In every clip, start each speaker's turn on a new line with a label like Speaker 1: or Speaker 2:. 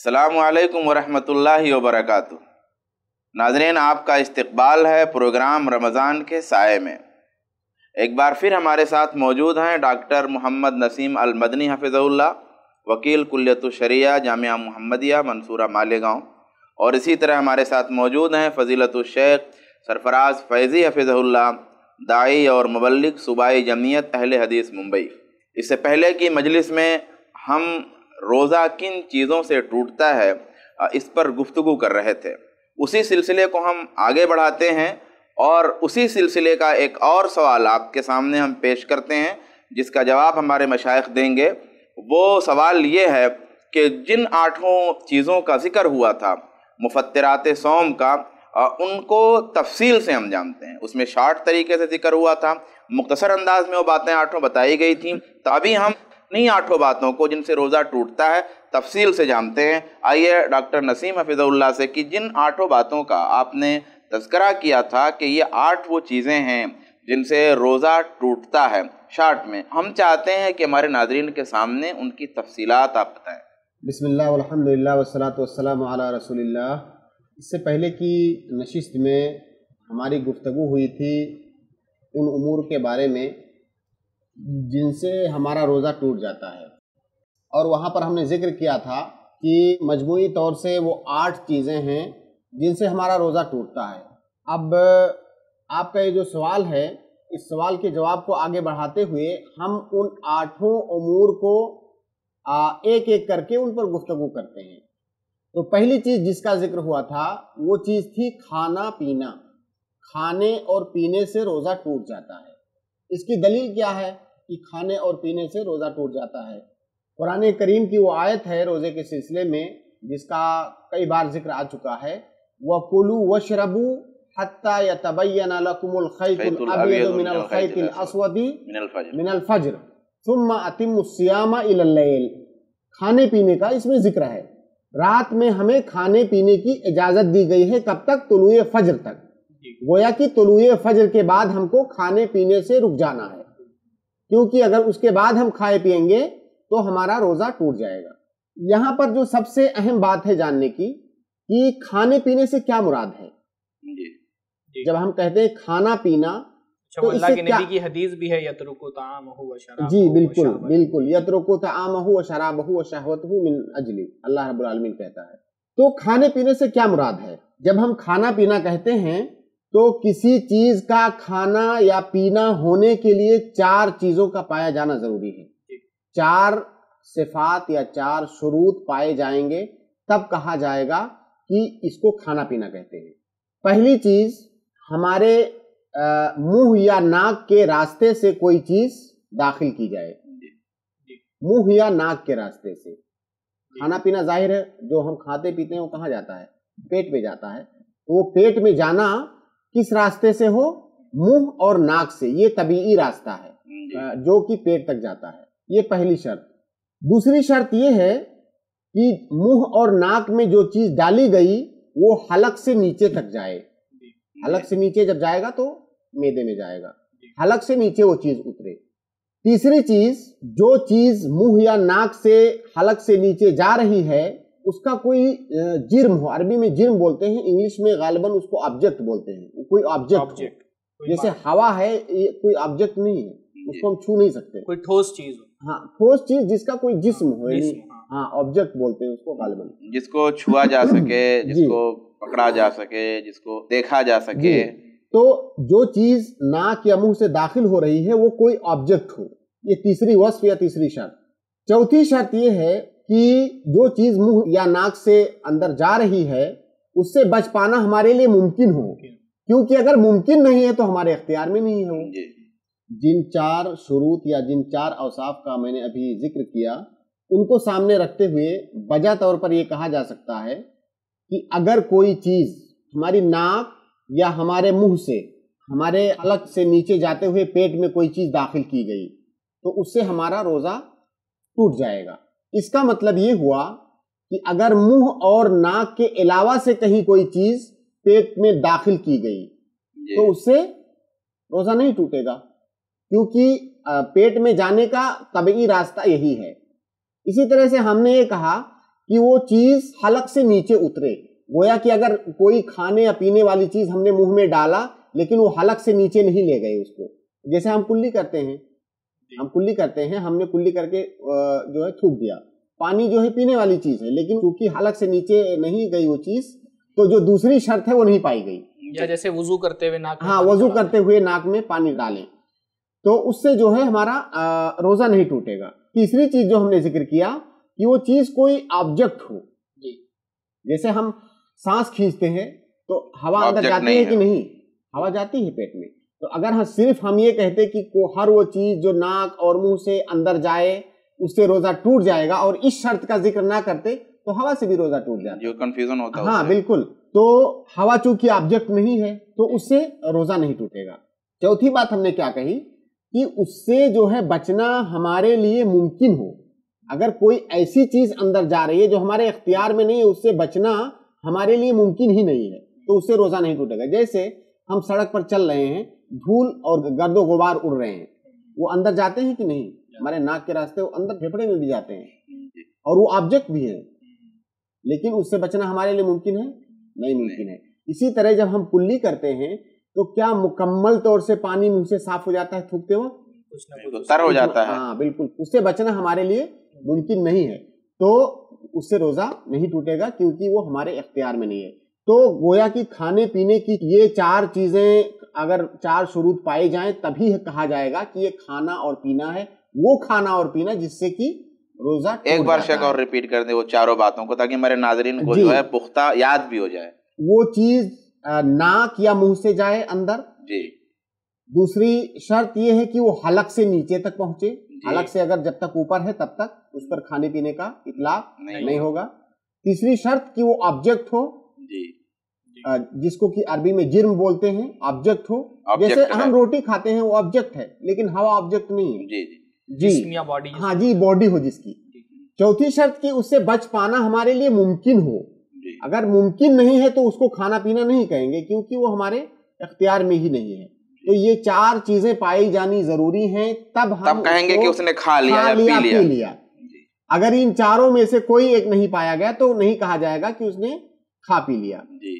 Speaker 1: السلام علیکم ورحمۃ وبرکاتہ۔ ناظرین، آپ کا استقبال ہے پروگرام رمضان کے سائے میں۔ ایک بار پھر ہمارے ساتھ موجود ہیں ڈاکٹر محمد نسیم المدنی حفظہ اللہ، وکیل کلیۃ الشریعہ جامعہ محمدیہ منصورہ مالیگاؤں، اور اسی طرح ہمارے ساتھ موجود ہیں فضیلت الشیخ سرفراز فیضی حفظہ اللہ، داعی اور مبلغ صوبائی جمعیت اہل حدیث ممبئی۔ اس سے پہلے کی مجلس میں ہم روزہ کن چیزوں سے ٹوٹتا ہے اس پر گفتگو کر رہے تھے۔ اسی سلسلے کو ہم آگے بڑھاتے ہیں اور اسی سلسلے کا ایک اور سوال آپ کے سامنے ہم پیش کرتے ہیں جس کا جواب ہمارے مشائخ دیں گے۔ وہ سوال یہ ہے کہ جن 8 چیزوں کا ذکر ہوا تھا مفطرات صوم کا، ان کو تفصیل سے ہم جانتے ہیں۔ اس میں شارٹ طریقے سے ذکر ہوا تھا، مختصر انداز میں وہ باتیں 8 بتائی گئی تھیں، تو ابھی ہم انہی 8 باتوں کو جن سے روزہ ٹوٹتا ہے تفصیل سے جانتے ہیں۔ آئیے ڈاکٹر نسیم حفظہ اللہ سے کہ جن 8 باتوں کا آپ نے تذکرہ کیا تھا کہ یہ 8 وہ چیزیں ہیں جن سے روزہ ٹوٹتا ہے، شارٹ میں ہم چاہتے ہیں کہ ہمارے ناظرین کے سامنے ان کی تفصیلات آپ بتائیں۔
Speaker 2: بسم اللہ والحمد للہ والصلاۃ والسلام علی رسول اللہ۔ اس سے پہلے کی نشست میں ہماری گفتگو ہوئی تھی ان امور کے بارے میں جن سے ہمارا روزہ ٹوٹ جاتا ہے، اور وہاں پر ہم نے ذکر کیا تھا کہ مجموعی طور سے وہ 8 چیزیں ہیں جن سے ہمارا روزہ ٹوٹتا ہے۔ اب آپ کا یہ جو سوال ہے، اس سوال کے جواب کو آگے بڑھاتے ہوئے ہم ان 8 امور کو ایک ایک کر کے ان پر گفتگو کرتے ہیں۔ تو پہلی چیز جس کا ذکر ہوا تھا وہ چیز تھی کھانا پینا۔ کھانے اور پینے سے روزہ ٹوٹ جاتا ہے۔ اس کی دلیل کیا ہے کہ کھانے اور پینے سے روزہ ٹوٹ جاتا ہے؟ قرآن کریم کی وہ آیت ہے روزے کے سلسلے میں جس کا کئی بار ذکر آ چکا ہے، وَكُلُوا وَاشْرَبُوا حَتَّى يَتَبَيَّنَ لَكُمُ الْخَيْطُ الْأَبْيَضُ مِنَ الْخَيْطِ الْأَسْوَدِ مِنَ الْفَجْرِ ثُمَّ أَتِمُّوا الصِّيَامَ إِلَى اللَّيْلِ۔ کھانے پینے کا اس میں ذکر ہے۔ رات میں ہمیں کھانے پینے کی اجازت دی گئی ہے، کب تک؟ طلوع فجر تک۔ گویا کہ طلوع فجر کے بعد ہم کو کھانے پینے سے رک جانا ہے، کیونکہ اگر اس کے بعد ہم کھائے پیئیں گے تو ہمارا روزہ ٹوٹ جائے گا۔ یہاں پر جو سب سے اہم بات ہے جاننے کی کہ کھانے پینے سے کیا مراد ہے۔ جب ہم کہتے ہیں کھانا پینا تو
Speaker 3: اللہ کے نبی کی حدیث بھی ہے یترکو طعامہ و شرابہ۔
Speaker 2: جی بالکل بالکل، یترکو طعامہ و شرابہ و شہوتہ من اجلی، اللہ رب العالمین کہتا ہے۔ تو کھانے پینے سے کیا مراد ہے؟ جب ہم کھانا پینا کہتے ہیں تو کسی چیز کا کھانا یا پینا ہونے کے لیے 4 چیزوں کا پایا جانا ضروری ہے۔ 4 صفات یا 4 شروط پائے جائیں گے تب کہا جائے گا کہ اس کو کھانا پینا کہتے ہیں۔ پہلی چیز، ہمارے منہ یا ناک کے راستے سے کوئی چیز داخل کی جائے۔ منہ یا ناک کے راستے سے کھانا پینا ظاہر ہے جو ہم کھاتے پیتے ہیں وہ کہاں جاتا ہے؟ پیٹ میں جاتا ہے۔ وہ پیٹ میں جانا کس راستے سے ہو؟ منہ اور ناک سے۔ یہ طبیعی راستہ ہے جو کہ پیٹ تک جاتا ہے۔ یہ پہلی شرط۔ دوسری شرط یہ ہے کہ منہ اور ناک میں جو چیز ڈالی گئی وہ حلق سے نیچے تک جائے۔ حلق سے نیچے جب جائے گا تو معدے میں جائے گا، حلق سے نیچے وہ چیز اترے۔ تیسری چیز، جو چیز منہ یا ناک سے حلق سے نیچے جا رہی ہے اس کا کوئی جرم ہو، عربی میں جرم بولتے ہیں، انگلش میں غالباً اس کو آبجیکٹ بولتے ہیں، کوئی آبجیکٹ، جیسے ہوا ہے یہ کوئی آبجیکٹ نہیں ہے، اس کو ہم چھو نہیں سکتے،
Speaker 3: کوئی ٹھوس چیز ہو۔
Speaker 2: ہاں، ٹھوس چیز جس کا کوئی جسم ہو، ہاں آبجیکٹ بولتے ہیں اس کو غالباً،
Speaker 1: جس کو چھوا جا سکے، جس کو پکڑا جا سکے، جس کو دیکھا جا سکے۔
Speaker 2: تو جو چیز ناک یا منہ سے داخل ہو رہی ہے وہ کوئی آبجیکٹ ہو، یہ تیسری وصف یا تیسری شرط۔ چوتھی شرط یہ ہے کہ جو چیز منہ یا ناک سے اندر جا رہی ہے اس سے بچ پانا ہمارے لیے ممکن ہو، کیونکہ اگر ممکن نہیں ہے تو ہمارے اختیار میں نہیں ہو۔ جن 4 شروط یا جن 4 اوصاف کا میں نے ابھی ذکر کیا ان کو سامنے رکھتے ہوئے بجا طور پر یہ کہا جا سکتا ہے کہ اگر کوئی چیز ہماری ناک یا ہمارے منہ سے، ہمارے حلق سے نیچے جاتے ہوئے پیٹ میں کوئی چیز داخل کی گئی تو اس سے ہمارا روزہ ٹوٹ جائے گا۔ اس کا مطلب یہ ہوا کہ اگر منہ اور ناک کے علاوہ سے کہیں کوئی چیز پیٹ میں داخل کی گئی تو اس سے روزہ نہیں ٹوٹے گا، کیونکہ پیٹ میں جانے کا طبعی راستہ یہی ہے۔ اسی طرح سے ہم نے یہ کہا کہ وہ چیز حلق سے نیچے اترے. گویا کہ اگر کوئی کھانے یا پینے والی چیز ہم نے منہ میں ڈالا لیکن وہ حلق سے نیچے نہیں لے گئے اس کو. جیسے ہم کلی کرتے ہیں, ہم نے کلی کر کے جو ہے تھوک دیا. پانی جو ہے پینے والی چیز ہے لیکن چونکہ حلق سے نیچے نہیں گئی وہ چیز, تو جو دوسری شرط ہے وہ نہیں پائی گئی.
Speaker 3: یا جیسے وضو کرتے ہوئے ناک میں,
Speaker 2: ہاں, وضو کرتے ہوئے ناک میں پانی ڈالیں تو اس سے جو ہے ہمارا روزہ نہیں ٹوٹے گا. تیسری چیز جو ہم نے ذکر کیا کہ وہ چیز کوئی آبجیکٹ ہو. جیسے ہم سانس کھینچتے ہیں تو ہوا اندر جاتی ہے کہ نہیں؟ ہوا جاتی ہے پیٹ میں. تو اگر صرف ہم یہ کہتے کہ ہر وہ چیز جو ناک اور منہ سے اندر جائے اس سے روزہ ٹوٹ جائے گا, اور اس شرط کا ذکر نہ کرتے تو ہوا سے بھی روزہ ٹوٹ جاتا ہے.
Speaker 1: جو کنفیوژن ہوتا ہے.
Speaker 2: ہاں بالکل. تو ہوا چونکہ آبجیکٹ نہیں ہے تو اس سے روزہ نہیں ٹوٹے گا. چوتھی بات ہم نے کیا کہی کہ اس سے جو ہے بچنا ہمارے لیے ممکن ہو. اگر کوئی ایسی چیز اندر جا رہی ہے جو ہمارے اختیار میں نہیں ہے, اس سے بچنا ہمارے لیے ممکن ہی نہیں ہے, تو اس سے روزہ نہیں ٹوٹے گا. جیسے ہم سڑک پر چل رہے ہیں, دھول اور گرد و غبار اڑ رہے ہیں, وہ اندر جاتے ہیں کہ نہیں؟ ہمارے ناک کے راستے وہ اندر پھیپھڑے میں بھی جاتے ہیں اور وہ آبجیکٹ بھی ہے, لیکن اس سے بچنا ہمارے لیے ممکن ہے؟ نہیں ممکن ہے. اسی طرح جب ہم کلی کرتے ہیں تو کیا مکمل طور سے پانی منہ سے صاف ہو جاتا ہے تھوکتے وقت؟
Speaker 1: تر ہو جاتا ہے.
Speaker 2: ہاں بالکل, اس سے بچنا ہمارے لیے ممکن نہیں ہے, تو اس سے روزہ نہیں ٹوٹے گا کیونکہ وہ ہمارے اختیار میں نہیں ہے. تو گویا کہ کھانے پینے کی یہ 4 چیزیں اگر 4 شروط پائے جائیں تبھی کہا جائے گا کہ یہ کھانا اور پینا ہے, وہ کھانا اور پینا جس سے کہ روزہ ٹوٹ
Speaker 1: ایک بار
Speaker 2: جاتا
Speaker 1: شک
Speaker 2: ہے.
Speaker 1: اور ریپیٹ کر دیں وہ چاروں باتوں کو تاکہ ہمارے ناظرین کو جو ہے پختہ یاد بھی ہو جائے.
Speaker 2: وہ چیز ناک یا منہ سے جائے اندر.
Speaker 1: جی.
Speaker 2: دوسری شرط یہ ہے کہ وہ حلق سے نیچے تک پہنچے. حلق سے اگر جب تک اوپر ہے تب تک اس پر کھانے پینے کا اطلاق نہیں ہوگا. تیسری شرط کہ وہ آبجیکٹ ہو, جس کو کہ عربی میں جرم بولتے ہیں, آبجیکٹ ہو. جیسے ہم روٹی کھاتے ہیں وہ آبجیکٹ ہے لیکن ہوا آبجیکٹ نہیں ہے. جی ہاں جی, باڈی ہو جس کی. چوتھی شرط کہ اس سے بچ پانا ہمارے لیے ممکن ہو. اگر ممکن نہیں ہے تو اس کو کھانا پینا نہیں کہیں گے کیونکہ وہ ہمارے اختیار میں ہی نہیں ہے. تو یہ 4 چیزیں پائی جانی ضروری ہیں تب ہم
Speaker 1: کہیں گے کہ اس نے کھا لیا یا پی لیا.
Speaker 2: اگر ان 4 میں سے کوئی ایک نہیں پایا گیا تو نہیں کہا جائے گا کہ اس نے کھا پی لیا.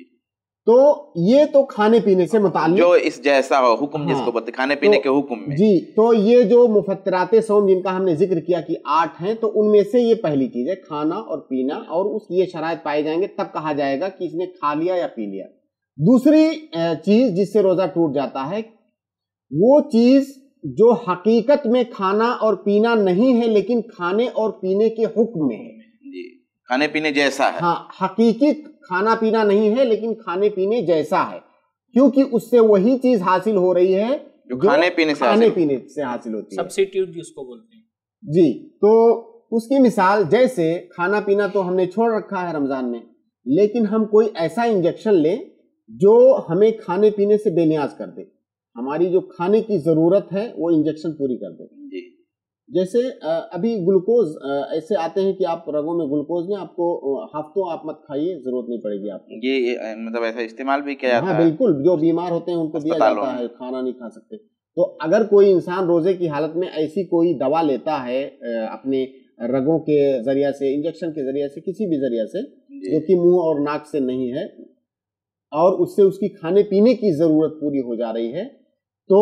Speaker 2: تو یہ تو کھانے پینے سے متعلق
Speaker 1: جو اس جیسا ہو حکم جس کو بولتے کھانے پینے کے حکم میں.
Speaker 2: جی, تو یہ جو مفطرات صوم جن کا ہم نے ذکر کیا کہ 8 ہیں, تو ان میں سے یہ پہلی چیز ہے کھانا اور پینا, اور اس یہ شرائط پائے جائیں گے تب کہا جائے گا کہ اس نے کھا لیا یا پی لیا. دوسری چیز جس سے روزہ ٹوٹ جاتا ہے وہ چیز جو حقیقت میں کھانا اور پینا نہیں ہے لیکن کھانے اور پینے کے حکم میں ہے.
Speaker 1: کھانے پینے جیسا ہے.
Speaker 2: ہاں, حقیقی کھانا پینا نہیں ہے لیکن کھانے پینے جیسا ہے, کیونکہ اس سے وہی چیز حاصل ہو رہی ہے
Speaker 1: جو کھانے پینے
Speaker 2: سے حاصل ہوتی ہے.
Speaker 3: سبسٹیوٹ جس کو بولتے ہیں.
Speaker 2: جی, تو اس کی مثال جیسے کھانا پینا تو ہم نے چھوڑ رکھا ہے رمضان میں, لیکن ہم کوئی ایسا انجیکشن لیں جو ہمیں کھانے پینے سے بے نیاز کر دے, ہماری جو کھانے کی ضرورت ہے وہ انجیکشن پوری کر دے. جیسے ابھی گلوکوز ایسے آتے ہیں کہ آپ رگوں میں گلوکوز میں آپ کو ہفتوں آپ مت کھائیے, ضرورت نہیں پڑے گی آپ کو.
Speaker 1: یہ مطلب ایسا استعمال بھی کیا جاتا ہے.
Speaker 2: ہاں بالکل, جو بیمار ہوتے ہیں ان کو دیا جاتا ہے, کھانا نہیں کھا سکتے. تو اگر کوئی انسان روزے کی حالت میں ایسی کوئی دوا لیتا ہے اپنے رگوں کے ذریعہ سے, انجیکشن کے ذریعہ سے, کسی بھی ذریعہ سے جو کہ منہ اور ناک سے نہیں ہے, اور اس سے اس کی کھانے پینے کی ضرورت پوری ہو جا رہی ہے, تو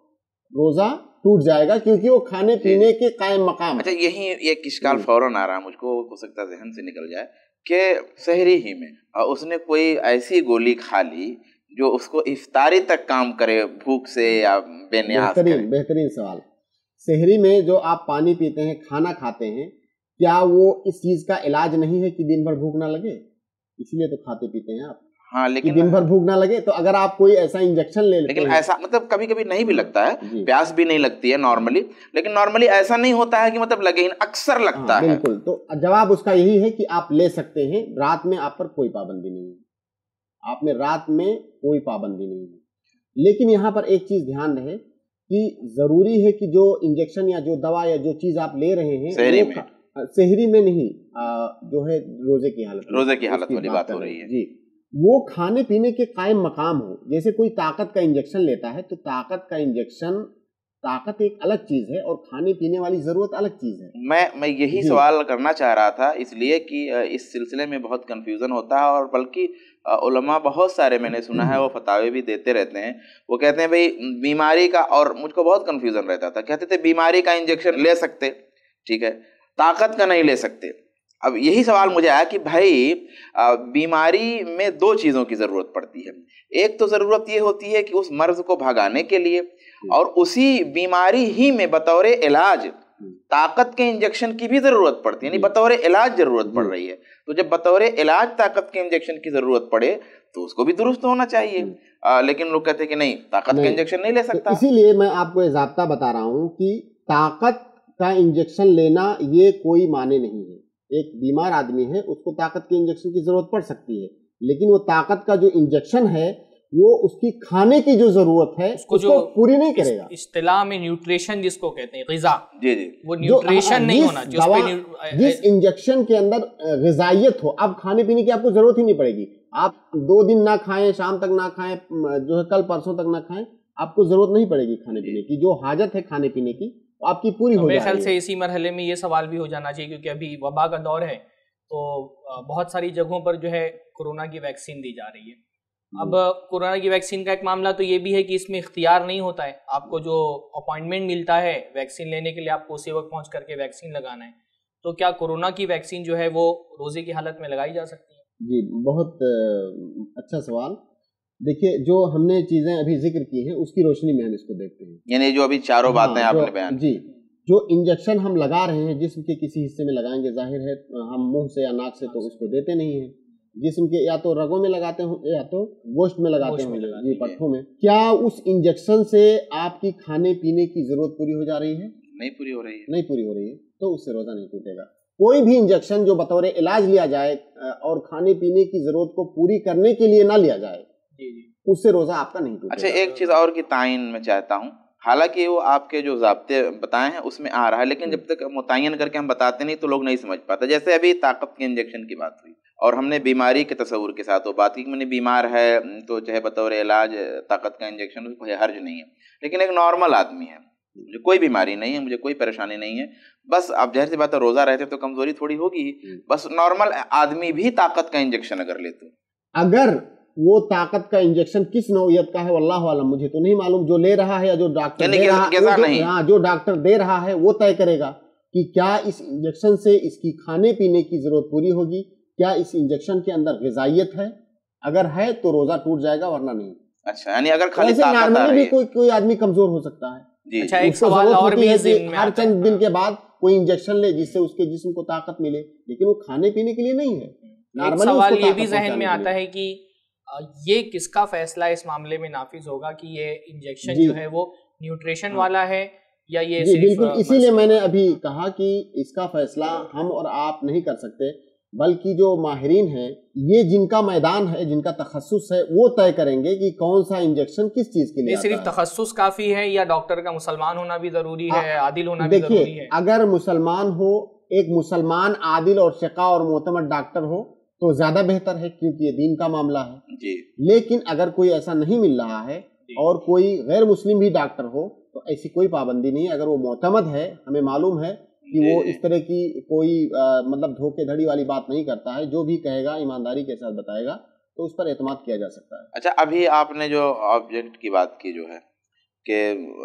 Speaker 2: روزہ ٹوٹ جائے گا کیونکہ وہ کھانے پینے کے قائم مقام.
Speaker 1: اچھا, یہی ایک اشکال فوراً آ رہا مجھ کو, ہو سکتا ذہن سے نکل جائے کہ سحری ہی میں اس نے کوئی ایسی گولی کھا لی جو اس کو افطاری تک کام کرے بھوک سے یا بے نیاز کرے.
Speaker 2: بہترین سوال. سحری میں جو آپ پانی پیتے ہیں, کھانا کھاتے ہیں, کیا وہ اس چیز کا علاج نہیں ہے کہ دن بھر بھوک نہ لگے؟ اس لیے تو کھاتے پیتے ہیں آپ.
Speaker 1: ہاں, لیکن
Speaker 2: دن بھر بھوک نہ لگے. تو اگر آپ کوئی ایسا انجیکشن لے لیتے
Speaker 1: لیکن ایسا مطلب کبھی کبھی نہیں بھی لگتا ہے, پیاس بھی نہیں لگتی ہے نارملی, لیکن نارملی ایسا نہیں ہوتا ہے کہ مطلب لگے, اکثر لگتا ہے.
Speaker 2: بالکل. تو جواب اس کا یہی ہے کہ آپ لے سکتے ہیں, رات میں آپ پر کوئی پابندی نہیں ہے, آپ میں رات میں کوئی پابندی نہیں ہے. لیکن یہاں پر ایک چیز دھیان رہے کہ ضروری ہے کہ جو انجیکشن یا جو دوا یا جو چیز آپ لے رہے ہیں سحری میں نہیں, جو ہے روزے کی حالت
Speaker 1: والی بات ہو رہی ہے.
Speaker 2: جی, وہ کھانے پینے کے قائم مقام ہو. جیسے کوئی طاقت کا انجیکشن لیتا ہے تو طاقت کا انجیکشن طاقت ایک الگ چیز ہے اور کھانے پینے والی ضرورت الگ چیز ہے.
Speaker 1: میں یہی سوال کرنا چاہ رہا تھا، اس لیے کہ اس سلسلے میں بہت کنفیوژن ہوتا ہے، اور بلکہ علماء بہت سارے میں نے سنا ہے وہ فتاوی بھی دیتے رہتے ہیں. وہ کہتے ہیں بھئی بیماری کا، اور مجھ کو بہت کنفیوژن رہتا تھا، کہتے تھے بیماری کا انجیکشن لے سکتے، ٹھیک ہے، طاقت کا نہیں لے سکتے. اب یہی سوال مجھے آیا کہ بھائی بیماری میں دو چیزوں کی ضرورت پڑتی ہے. ایک تو ضرورت یہ ہوتی ہے کہ اس مرض کو بھگانے کے لیے، اور اسی بیماری ہی میں بطور علاج طاقت کے انجیکشن کی بھی ضرورت پڑتی ہے، یعنی بطور علاج ضرورت پڑ رہی ہے. تو جب بطور علاج طاقت کے انجیکشن کی ضرورت پڑے تو اس کو بھی درست ہونا چاہیے. لیکن لوگ کہتے ہیں کہ نہیں، طاقت کا انجیکشن نہیں لے سکتا.
Speaker 2: اسی لیے میں آپ کو یہ ضابطہ بتا رہا ہوں کہ طاقت کا انجیکشن لینا یہ کوئی معنی نہیں ہے. ایک بیمار آدمی ہے، اس کو طاقت کے انجیکشن کی ضرورت پڑ سکتی ہے، لیکن وہ طاقت کا جو انجیکشن ہے وہ اس کی کھانے کی جو ضرورت ہے اس کو پوری نہیں کرے گا.
Speaker 3: اصطلاح میں نیوٹریشن جس کو کہتے ہیں، غذا،
Speaker 1: جی
Speaker 3: وہ نیوٹریشن نہیں ہونا.
Speaker 2: جس انجیکشن کے اندر غذائیت ہو، اب کھانے پینے کی آپ کو ضرورت ہی نہیں پڑے گی. آپ 2 دن نہ کھائیں، شام تک نہ کھائیں، جو ہے کل پرسوں تک نہ کھائیں، آپ کو ضرورت نہیں پڑے گی کھانے پینے کی. جو حاجت ہے کھانے پینے کی آپ کی پوری ہو جائے گی.
Speaker 3: میرے خیال سے اسی مرحلے میں یہ سوال بھی ہو جانا چاہیے، کیونکہ ابھی وبا کا دور ہے تو بہت ساری جگہوں پر جو ہے کورونا کی ویکسین دی جا رہی ہے. اب کورونا کی ویکسین کا ایک معاملہ تو یہ بھی ہے کہ اس میں اختیار نہیں ہوتا ہے. آپ کو جو اپائنٹمنٹ ملتا ہے ویکسین لینے کے لیے، آپ کو اسی وقت پہنچ کر کے ویکسین لگانا ہے. تو کیا کورونا کی ویکسین جو ہے وہ روزے کی حالت میں لگائی جا سکتی ہے؟
Speaker 2: جی، بہت اچھا سوال. دیکھیے، جو ہم نے چیزیں ابھی ذکر کی ہیں اس کی روشنی میں ہم اس کو دیکھتے ہیں.
Speaker 1: یعنی جو ابھی چاروں باتیں آپ نے بیان،
Speaker 2: جی، جو انجیکشن ہم لگا رہے ہیں جسم کے کسی حصے میں لگائیں گے، ظاہر ہے ہم منہ سے یا ناک سے تو اس کو دیتے نہیں ہیں. جسم کے یا تو رگوں میں لگاتے ہوں یا تو گوشت میں لگاتے ہوں، جی، پٹھوں میں. کیا اس انجیکشن سے آپ کی کھانے پینے کی ضرورت پوری ہو جا رہی ہے؟
Speaker 1: نہیں پوری ہو رہی ہے.
Speaker 2: نہیں پوری ہو رہی ہے تو اس سے روزہ نہیں ٹوٹے گا. کوئی بھی انجیکشن جو بطور علاج لیا جائے اور کھانے پینے کی ضرورت کو پوری کرنے کے لیے نہ لیا جائے، اس سے روزہ آپ کا نہیں ٹوٹے گا.
Speaker 1: اچھا، ایک چیز اور کی تعین میں چاہتا ہوں. حالانکہ وہ آپ کے جو ضابطے بتائے ہیں اس میں آ رہا ہے، لیکن جب تک متعین کر کے ہم بتاتے نہیں تو لوگ نہیں سمجھ پاتے. جیسے ابھی طاقت کے انجیکشن کی بات ہوئی اور ہم نے بیماری کے تصور کے ساتھ وہ بات کی کہ میں نے بیمار ہے تو چاہے بطور علاج طاقت کا انجیکشن، اس کو حرج نہیں ہے. لیکن ایک نارمل آدمی ہے، مجھے کوئی بیماری نہیں ہے، مجھے کوئی پریشانی نہیں ہے، بس اب ظاہر سی بات ہے روزہ رہتے تو کمزوری تھوڑی ہوگی، بس نارمل آدمی بھی طاقت کا انجیکشن اگر لے تو،
Speaker 2: اگر وہ طاقت کا انجیکشن کس نوعیت کا ہے واللہ عالم، مجھے تو نہیں معلوم. جو لے رہا ہے یا جو ڈاکٹر دے رہا ہے، جو ڈاکٹر دے رہا ہے وہ طے کرے گا کہ کیا اس انجیکشن سے اس کی کھانے پینے کی ضرورت پوری ہوگی، کیا اس انجیکشن کے اندر غذائیت ہے. اگر ہے تو روزہ ٹوٹ جائے گا، ورنہ نہیں.
Speaker 1: اچھا، یعنی اگر خالی طاقت آ رہی ہے،
Speaker 2: کوئی آدمی کمزور ہو سکتا ہے.
Speaker 1: جی،
Speaker 3: اچھا، ایک سوال اور بھی
Speaker 2: ہر چند دن کے بعد کوئی انجیکشن لے جس سے اس کے جسم کو طاقت ملے، لیکن وہ کھانے پینے کے لیے نہیں ہے.
Speaker 3: ایک سوال یہ بھی ذہن میں آتا ہے کہ یہ کس کا فیصلہ اس معاملے میں نافذ ہوگا کہ یہ انجیکشن جو ہے وہ نیوٹریشن والا ہے یا یہ
Speaker 2: صرف؟ بالکل، اسی لیے میں نے ابھی کہا کہ اس کا فیصلہ ہم اور آپ نہیں کر سکتے، بلکہ جو ماہرین ہیں، یہ جن کا میدان ہے، جن کا تخصص ہے، وہ طے کریں گے کہ کون سا انجیکشن کس چیز کے لیے.
Speaker 3: صرف تخصص کافی ہے یا ڈاکٹر کا مسلمان ہونا بھی ضروری ہے، عادل ہونا بھی ضروری ہے؟
Speaker 2: دیکھیے، اگر مسلمان ہو، ایک مسلمان عادل اور ثقہ اور معتمد ڈاکٹر ہو تو زیادہ بہتر ہے، کیونکہ یہ دین کا معاملہ ہے.
Speaker 1: جی،
Speaker 2: لیکن اگر کوئی ایسا نہیں مل رہا ہے اور کوئی غیر مسلم بھی ڈاکٹر ہو تو ایسی کوئی پابندی نہیں ہے. اگر وہ معتمد ہے، ہمیں معلوم ہے کہ وہ اس طرح کی کوئی مطلب دھوکے دھڑی والی بات نہیں کرتا ہے، جو بھی کہے گا ایمانداری کے ساتھ بتائے گا تو اس پر اعتماد کیا جا سکتا ہے.
Speaker 1: اچھا، ابھی آپ نے جو آبجیکٹ کی بات کی جو ہے کہ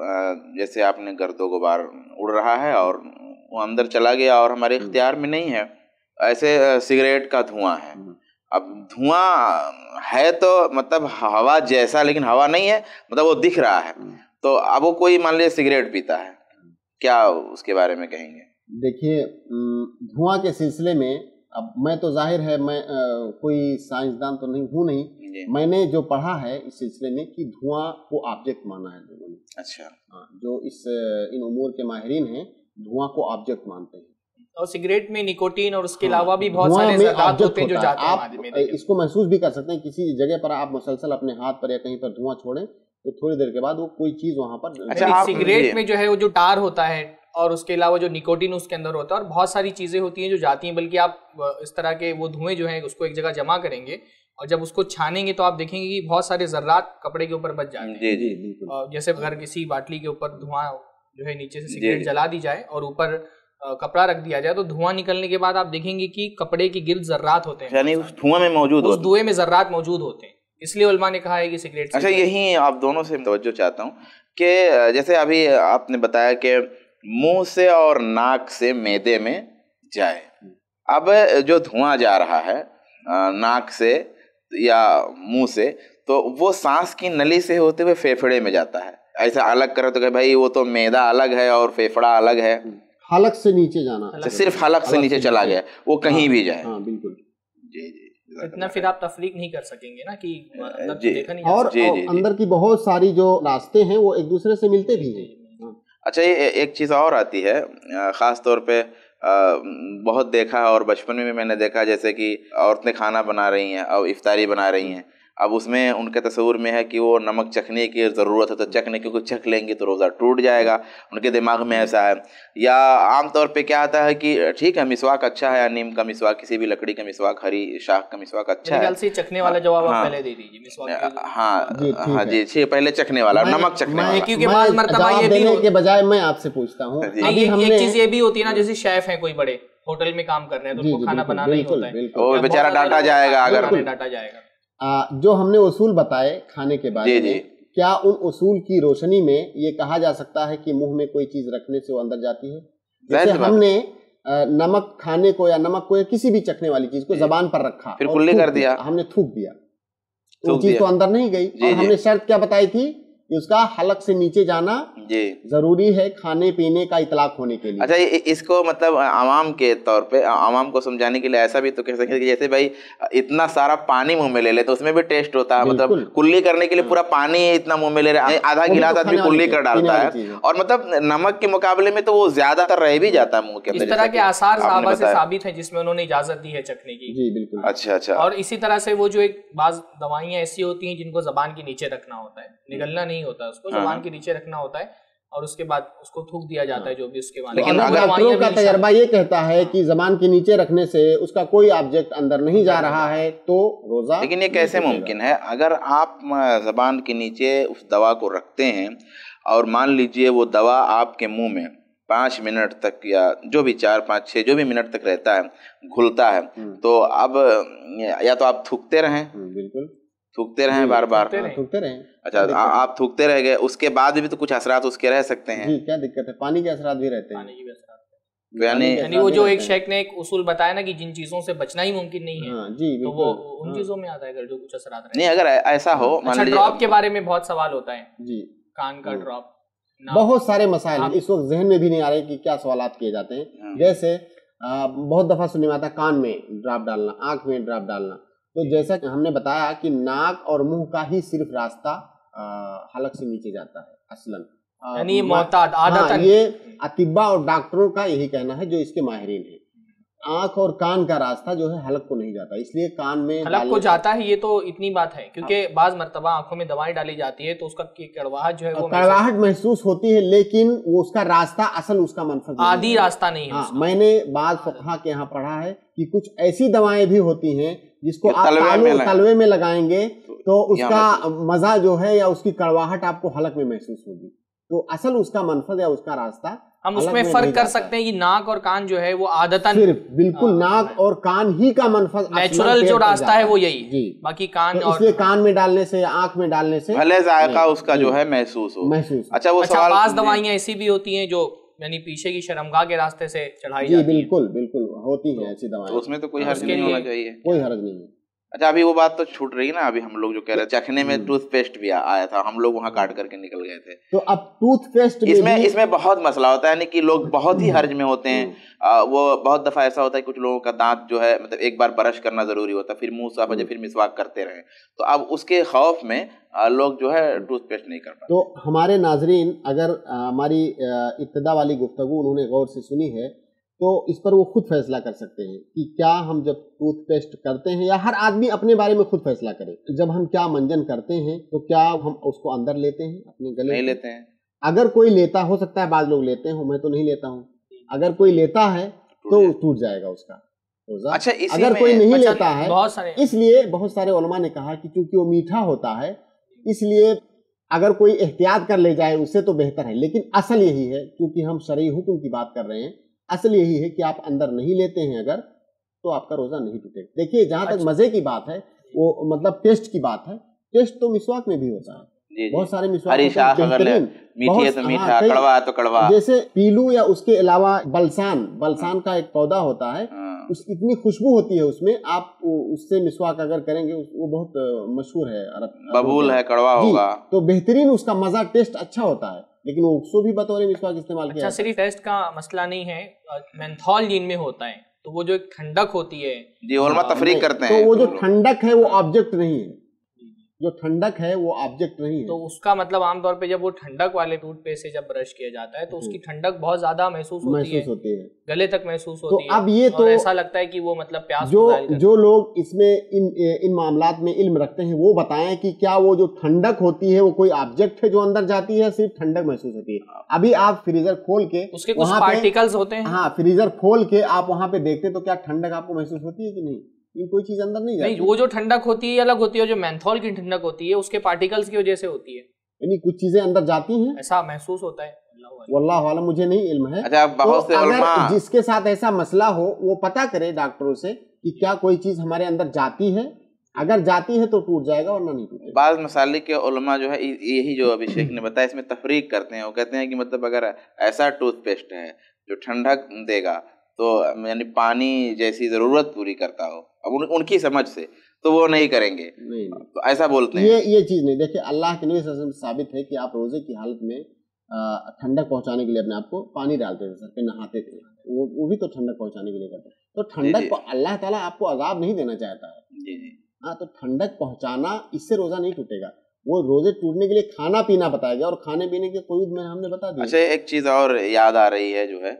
Speaker 1: جیسے آپ نے گرد و غبار اڑ رہا ہے اور وہ اندر چلا گیا اور ہمارے اختیار میں نہیں ہے، ایسے سگریٹ کا دھواں ہے. اب دھواں ہے تو مطلب ہوا جیسا، لیکن ہوا نہیں ہے، مطلب وہ دکھ رہا ہے. تو اب وہ کوئی مان لیے سگریٹ پیتا ہے، کیا اس کے بارے میں کہیں گے؟
Speaker 2: دیکھیے، دھواں کے سلسلے میں اب میں تو ظاہر ہے میں کوئی سائنسدان تو نہیں ہوں نہیں، میں نے جو پڑھا ہے اس سلسلے میں کہ دھواں کو آبجیکٹ مانا ہے لوگوں نے.
Speaker 1: اچھا،
Speaker 2: جو ان امور کے ماہرین ہیں دھواں کو آبجیکٹ مانتے ہیں.
Speaker 3: اور سگریٹ میں نکوٹین اور اس کے علاوہ بھی بہت سارے ذرات ہوتے ہیں جو جاتے ہیں.
Speaker 2: آپ اس کو محسوس بھی کر سکتے ہیں، کسی جگہ پر آپ مسلسل اپنے ہاتھ پر یا کہیں پر دھواں چھوڑیں تو تھوڑی دیر کے بعد وہ کوئی چیز وہاں پر.
Speaker 3: اچھا، سگریٹ میں جو ہے وہ جو ٹار ہوتا ہے اور اس کے علاوہ جو نکوٹین اس کے اندر ہوتا ہے اور بہت ساری چیزیں ہوتی ہیں جو جاتی ہیں، بلکہ آپ اس طرح کے وہ دھوئیں جو ہیں اس کو ایک جگہ جمع کریں گے اور جب اس کو چھانیں گے تو آپ دیکھیں گے کہ بہت سارے ذرات کپڑے کے اوپر بچ جاتے ہیں.
Speaker 1: جی جی
Speaker 2: بالکل.
Speaker 3: جیسے اگر کسی باٹلی کے اوپر دھواں جو ہے نیچے سے سگریٹ جلا دی جائے اور اوپر کپڑا رکھ دیا جائے تو دھواں نکلنے کے بعد آپ دیکھیں گے کہ کپڑے کے گرد ذرات ہوتے ہیں,
Speaker 1: یعنی اس دھواں میں موجود
Speaker 3: اس دھوئے میں ذرات موجود ہوتے ہیں, اس لیے علماء نے کہا ہے کہ سگریٹ.
Speaker 1: اچھا یہی آپ دونوں سے توجہ چاہتا ہوں کہ جیسے ابھی آپ نے بتایا کہ منہ سے اور ناک سے معدے میں جائے, اب جو دھواں جا رہا ہے ناک سے یا منہ سے تو وہ سانس کی نلی سے ہوتے ہوئے پھیپھڑے میں جاتا ہے, ایسا الگ کرو تو کہ بھائی وہ تو معدہ الگ ہے اور پھیپھڑا الگ ہے,
Speaker 2: حلق سے نیچے جانا,
Speaker 1: صرف حلق سے نیچے چلا گیا, وہ کہیں بھی جائے.
Speaker 2: ہاں بالکل.
Speaker 1: جی جی
Speaker 3: اتنا پھر آپ تفریق نہیں کر سکیں گے نا کہ اندر
Speaker 1: جی.
Speaker 3: دیکھا نہیں
Speaker 2: اور اندر کی بہت ساری جو راستے ہیں وہ ایک دوسرے سے ملتے بھی ہیں.
Speaker 1: اچھا یہ ایک چیز اور آتی ہے خاص طور پہ بہت دیکھا ہے اور بچپن میں بھی میں نے دیکھا, جیسے کہ عورتیں کھانا بنا رہی ہیں اور افطاری بنا رہی ہیں, اب اس میں ان کے تصور میں ہے کہ وہ نمک چکھنے کی ضرورت ہے تو چکھنے, کیونکہ چکھ لیں گے تو روزہ ٹوٹ جائے گا, ان کے دماغ میں ایسا ہے. یا عام طور پہ کیا آتا ہے کہ ٹھیک ہے مسواک اچھا ہے, یا نیم کا مسواک, کسی بھی لکڑی کا مسواک, ہری شاخ کا مسواک اچھا ہے.
Speaker 3: چکھنے والا جواب آپ پہلے دے دیجیے.
Speaker 1: ہاں ہاں جی پہلے چکھنے والا, نمک چکھنے والا.
Speaker 3: کیونکہ بعض مرتبہ یہ
Speaker 2: دینے کے بجائے میں آپ سے پوچھتا ہوں,
Speaker 3: ایک چیز یہ بھی ہوتی ہے نا, جیسے شیف ہیں کوئی بڑے ہوٹل میں کام کر رہے ہیں تو ان کو کھانا بنانا ہی ہوتا ہے,
Speaker 1: وہ بیچارہ ڈانٹا جائے گا اگر
Speaker 3: ڈانٹا جائے گا.
Speaker 2: جو ہم نے اصول بتائے کھانے کے بارے میں, کیا ان اصول کی روشنی میں یہ کہا جا سکتا ہے کہ منہ میں کوئی چیز رکھنے سے وہ اندر جاتی ہے؟ جیسے ہم نے نمک کھانے کو یا نمک کو یا کسی بھی چکھنے والی چیز کو زبان پر رکھا,
Speaker 1: پھر کلی کر دیا,
Speaker 2: ہم نے تھوک دیا, وہ چیز تو اندر نہیں گئی, اور ہم نے شرط کیا بتائی تھی کہ اس کا حلق سے نیچے جانا ضروری ہے کھانے پینے کا اطلاق ہونے کے لیے.
Speaker 1: اچھا اس کو مطلب عوام کے طور پہ عوام کو سمجھانے کے لیے ایسا بھی تو کہہ سکتے کہ جیسے بھائی اتنا سارا پانی منہ میں لے لے تو اس میں بھی ٹیسٹ ہوتا ہے, مطلب کلی کرنے کے لیے پورا پانی اتنا منہ میں لے رہے, آدھا گلاس آدمی کلی کر ڈالتا ہے, اور مطلب نمک کے مقابلے میں تو وہ زیادہ تر رہ بھی جاتا ہے منہ کے اندر.
Speaker 3: اس طرح کے آثار صحابہ سے ثابت ہیں جس میں انہوں نے اجازت دی ہے چکھنے کی.
Speaker 2: جی بالکل.
Speaker 1: اچھا.
Speaker 3: اور اسی طرح سے وہ جو ایک بعض دوائیاں ایسی ہوتی ہیں جن کو زبان کے نیچے رکھنا ہوتا ہے, نگلنا نہیں ہوتا, اس کو زبان کے نیچے رکھنا ہوتا ہے اور اس کے بعد اس کو تھوک دیا جاتا ہے جو بھی اس کے بعد.
Speaker 2: لیکن ڈاکٹروں کا تجربہ یہ کہتا ہے کہ زبان کے نیچے رکھنے سے اس کا کوئی آبجیکٹ اندر نہیں جا رہا ہے تو روزہ.
Speaker 1: لیکن یہ کیسے ممکن ہے؟ اگر آپ زبان کے نیچے اس دوا کو رکھتے ہیں اور مان لیجئے وہ دوا آپ کے منہ میں 5 منٹ تک یا جو بھی 4 5 6 جو بھی منٹ تک رہتا ہے, گھلتا ہے, تو اب یا تو آپ تھوکتے رہیں,
Speaker 2: بالکل
Speaker 1: تھوکتے رہیں بار بار,
Speaker 2: تھوکتے رہیں.
Speaker 1: اچھا آپ تھوکتے رہ گئے, اس کے بعد بھی تو کچھ اثرات اس کے رہ سکتے ہیں.
Speaker 2: جی کیا دقت ہے, پانی کے اثرات بھی رہتے ہیں.
Speaker 1: یعنی
Speaker 3: وہ جو ایک شیخ نے ایک اصول بتایا نا کہ جن چیزوں سے بچنا ہی ممکن نہیں ہے,
Speaker 2: جی
Speaker 3: تو وہ ان چیزوں میں آتا ہے اگر جو کچھ اثرات رہتے
Speaker 1: نہیں. اگر ایسا ہو,
Speaker 3: اچھا ڈراپ کے بارے میں بہت سوال ہوتا ہے.
Speaker 2: جی
Speaker 3: کان کا ڈراپ,
Speaker 2: بہت سارے مسائل ہیں, اس وقت ذہن میں بھی نہیں آ رہے کہ کیا سوالات کیے جاتے ہیں. جیسے بہت دفعہ سننے میں آتا ہے کان میں ڈراپ ڈالنا, آنکھ میں ڈراپ ڈالنا. تو جیسا کہ ہم نے بتایا کہ ناک اور منہ کا ہی صرف راستہ حلق سے نیچے جاتا ہے اصلاً,
Speaker 3: یعنی یہ معتاد عادتاً.
Speaker 2: یہ اطباء اور ڈاکٹروں کا یہی کہنا ہے جو اس کے ماہرین ہیں. آنکھ اور کان کا راستہ جو ہے حلق کو نہیں جاتا, اس لیے کان میں
Speaker 3: حلق کو جاتا ہے, یہ تو اتنی بات ہے کیونکہ بعض مرتبہ آنکھوں میں دوائی ڈالی جاتی ہے تو اس کا کڑواہٹ جو ہے وہ
Speaker 2: کڑواہٹ محسوس ہوتی ہے, لیکن وہ اس کا راستہ اصل اس کا منفذ
Speaker 3: عادی راستہ نہیں ہے.
Speaker 2: میں نے بعض فقہا کے یہاں پڑھا ہے کہ کچھ ایسی دوائیں بھی ہوتی ہیں جس کو آپ تلوے میں لگائیں گے تو اس کا مزہ جو ہے یا اس کی کڑواہٹ آپ کو حلق میں محسوس ہوگی. تو اصل اس کا منفذ یا اس کا راستہ
Speaker 3: ہم اس میں فرق کر سکتے ہیں کہ ناک اور کان جو ہے وہ عادتاً
Speaker 2: صرف بالکل ناک اور کان ہی کا منفذ
Speaker 3: نیچرل جو راستہ ہے وہ یہی.
Speaker 2: جی
Speaker 3: باقی کان
Speaker 2: اس لیے کان میں ڈالنے سے یا آنکھ میں ڈالنے سے
Speaker 1: بھلے ذائقہ اس کا جو ہے محسوس ہو.
Speaker 3: اچھا بعض دوائیاں ایسی بھی ہوتی ہیں جو یعنی پیچھے کی شرمگاہ کے راستے سے چڑھائی جاتی ہیں.
Speaker 2: جی بالکل بالکل ہوتی ہیں ایسی دوائیں,
Speaker 1: اس میں تو کوئی حرج نہیں ہونا چاہیے.
Speaker 2: کوئی حرج نہیں ہے.
Speaker 1: اچھا ابھی وہ بات تو چھوٹ رہی نا, ابھی ہم لوگ جو کہہ رہے چکھنے میں ٹوتھ پیسٹ بھی آیا تھا, ہم لوگ وہاں کاٹ کر کے نکل گئے تھے.
Speaker 2: تو اب ٹوتھ پیسٹ
Speaker 1: اس میں بہت مسئلہ ہوتا ہے, یعنی کہ لوگ بہت ہی حرج میں ہوتے ہیں. وہ بہت دفعہ ایسا ہوتا ہے کچھ لوگوں کا دانت جو ہے مطلب ایک بار برش کرنا ضروری ہوتا ہے, پھر منہ صاف ہو جائے, پھر مسواک کرتے رہیں, تو اب اس کے خوف میں لوگ جو ہے ٹوتھ پیسٹ نہیں کر پاتے.
Speaker 2: تو ہمارے ناظرین اگر ہماری ابتدا والی گفتگو انہوں نے غور سے سنی ہے تو اس پر وہ خود فیصلہ کر سکتے ہیں کہ کیا ہم جب ٹوتھ پیسٹ کرتے ہیں, یا ہر آدمی اپنے بارے میں خود فیصلہ کرے, جب ہم کیا منجن کرتے ہیں تو کیا ہم اس کو اندر لیتے ہیں اپنے گلے؟
Speaker 1: نہیں لیتے ہیں.
Speaker 2: اگر کوئی لیتا, ہو سکتا ہے بعض لوگ لیتے ہوں, میں تو نہیں لیتا ہوں. اگر کوئی لیتا ہے تو ٹوٹ جائے گا اس کا. روزہ.
Speaker 1: اچھا
Speaker 2: اگر کوئی نہیں لیتا ہے
Speaker 3: بہت
Speaker 2: بہت سارے علماء نے کہا کہ چونکہ وہ میٹھا ہوتا ہے اس لیے اگر کوئی احتیاط کر لے جائے اس سے تو بہتر ہے. لیکن اصل یہی ہے، کیونکہ ہم شرعی حکم کی بات کر رہے ہیں، اصل یہی ہے کہ آپ اندر نہیں لیتے ہیں اگر تو آپ کا روزہ نہیں ٹوٹے. دیکھیے جہاں تک مزے کی بات ہے، وہ مطلب ٹیسٹ کی بات ہے، ٹیسٹ تو مسواک میں بھی ہوتا ہے. بہت سارے مسواک بہترین،
Speaker 1: کڑوا تو کڑوا،
Speaker 2: جیسے پیلو یا اس کے علاوہ بلسان کا ایک پودا ہوتا ہے، اتنی خوشبو ہوتی ہے اس میں، آپ اس سے مسواک اگر کریں گے وہ بہت مشہور ہے،
Speaker 1: ببول ہے، کڑوا ہوگا
Speaker 2: تو بہترین، اس کا مزہ ٹیسٹ اچھا ہوتا ہے. لیکن وہ بھی بطور مسواک استعمال کیا.
Speaker 3: اچھا صرف ٹیسٹ کا مسئلہ نہیں ہے، مینتھول جن میں ہوتا ہے تو وہ جو ایک ٹھنڈک ہوتی ہے،
Speaker 1: جی علماء تفریق کرتے ہیں،
Speaker 2: تو وہ جو ٹھنڈک ہے وہ آبجیکٹ نہیں ہے، جو ٹھنڈک ہے وہ آبجیکٹ نہیں ہے.
Speaker 3: تو اس کا مطلب عام طور پہ جب وہ ٹھنڈک والے ٹوتھ پیسٹ سے جب برش کیا جاتا ہے تو اس کی ٹھنڈک بہت زیادہ محسوس ہوتی ہے، گلے تک محسوس ہوتی ہے.
Speaker 2: اب یہ تو
Speaker 3: ایسا لگتا ہے کہ وہ مطلب پیاس
Speaker 2: جو لوگ اس میں ان معاملات میں علم رکھتے ہیں وہ بتائیں کہ کیا وہ جو ٹھنڈک ہوتی ہے وہ کوئی آبجیکٹ ہے جو اندر جاتی ہے، صرف ٹھنڈک محسوس ہوتی ہے. ابھی آپ فریزر کھول کے
Speaker 3: اس کے کچھ پارٹیکلز ہوتے ہیں،
Speaker 2: ہاں فریزر کھول کے آپ وہاں پہ دیکھتے تو کیا ٹھنڈک آپ کو محسوس ہوتی ہے کہ نہیں؟ یہ کوئی چیز اندر نہیں جاتی.
Speaker 3: وہ جو ٹھنڈک ہوتی ہے الگ ہوتی ہے، جو مینتھول کی ٹھنڈک ہوتی ہے اس کے پارٹیکلز کی وجہ سے ہوتی ہے،
Speaker 2: یعنی کچھ چیزیں اندر جاتی ہیں،
Speaker 3: ایسا محسوس ہوتا ہے.
Speaker 2: واللہ عالم، مجھے نہیں علم ہے.
Speaker 1: تو
Speaker 2: اگر جس کے ساتھ ایسا مسئلہ ہو وہ پتہ کرے ڈاکٹروں سے کہ کیا کوئی چیز ہمارے اندر جاتی ہے، اگر جاتی ہے تو ٹوٹ جائے گا ورنہ نہیں ٹوٹے گا.
Speaker 1: بعض مسالک کے علماء جو ہے یہی جو ابھی شیخ نے بتایا اس میں تفریق کرتے ہیں. وہ کہتے ہیں کہ مطلب اگر ایسا ٹوتھ پیسٹ ہے جو ٹھنڈک دے گا تو یعنی پانی جیسی ضرورت پوری کرتا ہو، اب ان کی سمجھ سے تو وہ نہیں کریں گے، تو ایسا بولتے ہیں.
Speaker 2: یہ چیز نہیں. دیکھیں اللہ کے نبی صلی اللہ علیہ وسلم ثابت ہے کہ آپ روزے کی حالت میں ٹھنڈک پہنچانے کے لیے اپنے آپ کو پانی ڈالتے تھے، سر پہ نہاتے تھے، وہ بھی تو ٹھنڈک پہنچانے کے لیے کرتے ہیں. تو ٹھنڈک کو اللہ تعالیٰ آپ کو عذاب نہیں دینا چاہتا ہے. ہاں، تو ٹھنڈک پہنچانا اس سے روزہ نہیں ٹوٹے گا. وہ روزے ٹوٹنے کے لیے کھانا پینا بتایا گیا، اور کھانے پینے کے قیود میں ہم نے بتا دیا.
Speaker 1: اچھا ایک چیز اور یاد آ رہی ہے جو ہے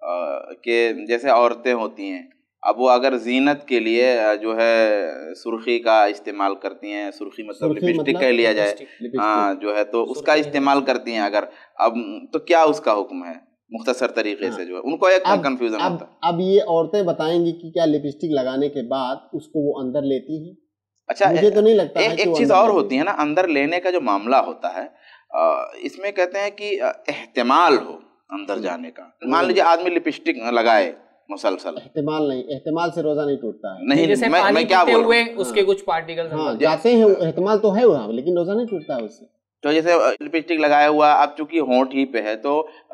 Speaker 1: کہ جیسے عورتیں ہوتی ہیں، اب وہ اگر زینت کے لیے جو ہے سرخی کا استعمال کرتی ہیں، سرخی مطلب لپسٹک کا لیا جائے، ہاں جو ہے تو اس کا استعمال کرتی ہیں اگر، اب تو کیا اس کا حکم ہے مختصر طریقے سے؟ جو ہے ان کو ایک کنفیوژن ہوتا ہے.
Speaker 2: اب یہ عورتیں بتائیں گی کہ کیا لپسٹک لگانے کے بعد اس کو وہ اندر لیتی ہیں؟
Speaker 1: اچھا
Speaker 2: مجھے تو نہیں لگتا.
Speaker 1: ایک چیز اور ہوتی ہے نا، اندر لینے کا جو معاملہ ہوتا ہے اس میں کہتے ہیں کہ احتمال ہو اندر جانے کا. مان لیجیے آدمی لپسٹک لگائے مسلسل،
Speaker 2: احتمال نہیں، احتمال سے روزہ نہیں ٹوٹتا ہے.
Speaker 3: نہیں، میں کیا بول رہا ہوں، اس کے کچھ پارٹیکل
Speaker 2: جاتے ہیں، احتمال تو ہے وہاں، لیکن روزہ نہیں ٹوٹتا ہے اس سے.
Speaker 1: تو جیسے لپسٹک لگایا ہوا، اب چونکہ ہونٹ ہی پہ ہے تو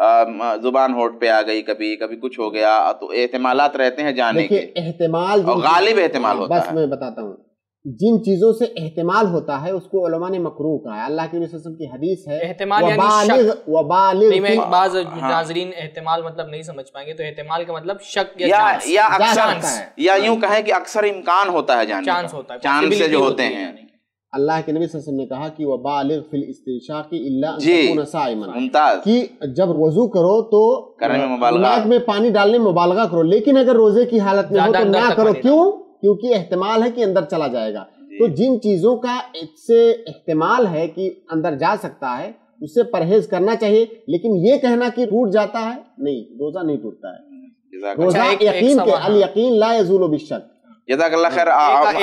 Speaker 1: زبان ہونٹ پہ آ گئی، کبھی کچھ ہو گیا، تو احتمالات رہتے ہیں جانے کے.
Speaker 2: احتمال
Speaker 1: غالب احتمال ہوتا ہے.
Speaker 2: بس میں بتاتا ہوں، جن چیزوں سے احتمال ہوتا ہے اس کو علماء نے مکروہ کہا ہے. اللہ کے نبی صلی اللہ علیہ وسلم کی حدیث ہے
Speaker 3: احتمال یعنی شک. بعض ناظرین احتمال مطلب نہیں سمجھ پائیں گے، تو احتمال کا مطلب شک یا
Speaker 1: اکثر، یا یوں کہیں کہ اکثر امکان ہوتا ہے جانے کا،
Speaker 3: چانس ہوتا ہے،
Speaker 1: چانس سے جو ہوتے ہیں.
Speaker 2: اللہ کے نبی صلی اللہ علیہ وسلم نے کہا کہ وَبَالِغْ فِي الْإِسْتِنشَاقِ إِلَّا أَن تَكُونَ صَائِمًا،
Speaker 1: ممتاز،
Speaker 2: کہ جب وضو کرو تو ناک میں پانی ڈالنے میں مبالغہ کرو، لیکن اگر روزے کی حالت میں ہو تو نہ کرو. کیونکہ احتمال ہے کہ اندر چلا جائے گا. تو جن چیزوں کا سے احتمال ہے کہ اندر جا سکتا ہے اس سے پرہیز کرنا چاہیے. لیکن یہ کہنا کہ ٹوٹ جاتا ہے، نہیں، روزہ نہیں ٹوٹتا ہے. روزہ یقین کے، الیقین لا یزول بالشک.
Speaker 1: جزاک اللہ خیر.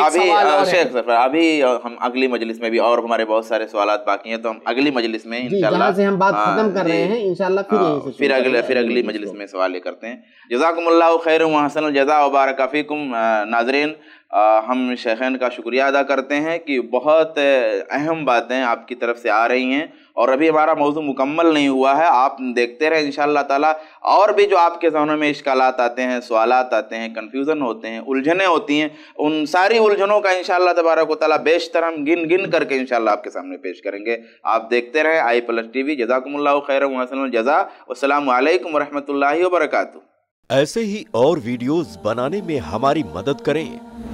Speaker 1: ابھی ہم اگلی مجلس میں بھی، اور ہمارے بہت سارے سوالات باقی ہیں، تو ہم اگلی مجلس میں انشاءاللہ
Speaker 2: جہاں سے ہم بات ختم کر رہے ہیں انشاءاللہ
Speaker 1: پھر اگلی مجلس میں سوال یہ کرتے ہیں. جزاکم اللہ خیر و احسن الجزاء و بارک فیکم. ناظرین، ہم شیخین کا شکریہ ادا کرتے ہیں کہ بہت اہم باتیں آپ کی طرف سے آ رہی ہیں، اور ابھی ہمارا موضوع مکمل نہیں ہوا ہے. آپ دیکھتے رہیں انشاءاللہ تعالیٰ، اور بھی جو آپ کے ذہنوں میں اشکالات آتے ہیں، سوالات آتے ہیں، کنفیوژن ہوتے ہیں، الجھنیں ہوتی ہیں، ان ساری الجھنوں کا انشاءاللہ تبارک و تعالیٰ بیشتر ہم گن کر کے انشاءاللہ آپ کے سامنے پیش کریں گے. آپ دیکھتے رہیں i+TV. جزاکم اللہ خیر و احسن الجزاء. والسلام علیکم ورحمۃ اللہ وبرکاتہ.
Speaker 4: ایسے ہی اور ویڈیوز بنانے میں ہماری مدد کریں.